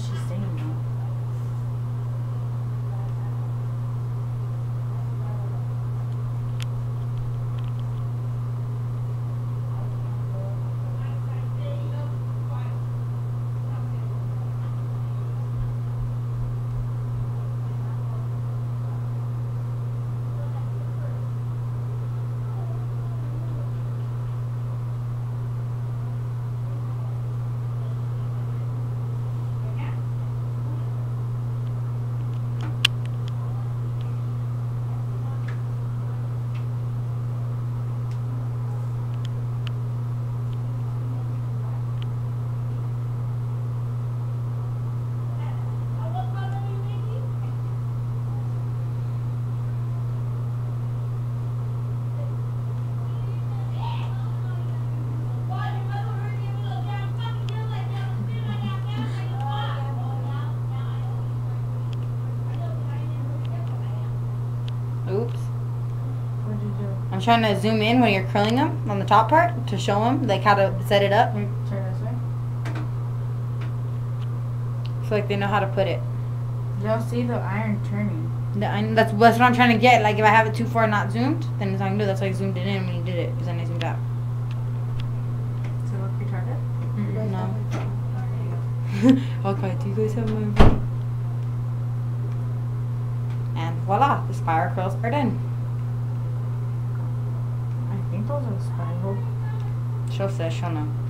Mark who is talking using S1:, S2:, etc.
S1: she's saying though.
S2: Oops.
S1: What did you do?
S2: I'm trying to zoom in when you're curling them on the top part to show them like how to set it up.
S1: Here, turn this way.
S2: So like they know how to put it.
S1: They'll see the iron turning.
S2: That's what I'm trying to get. Like if I have it too far not zoomed, then it's not gonna do. That's why I zoomed it in when you did it, because then I zoomed out.
S1: Does it look retarded?
S2: No. Okay, do you guys have my video? And voila, the spiral curls are done.
S1: I think those are spiral.
S2: She'll say she'll know.